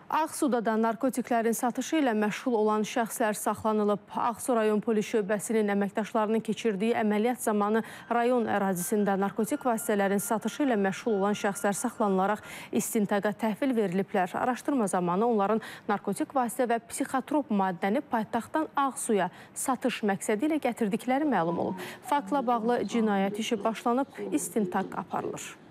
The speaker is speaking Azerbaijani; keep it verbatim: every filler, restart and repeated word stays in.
Ağsuda da narkotiklərin satışı ilə məşğul olan şəxslər saxlanılıb. Ağsu rayon polis şöbəsinin əməkdaşlarının keçirdiyi əməliyyat zamanı rayon ərazisində narkotik vasitələrin satışı ilə məşğul olan şəxslər saxlanılaraq istintaqa təhvil veriliblər. Araşdırma zamanı onların narkotik vasitə və psixotrop maddəni paytaxtdan Ağsuya satış məqsədi ilə gətirdikləri məlum olub. Faktla bağlı cinayət işi başlanıb, istintaq aparılır.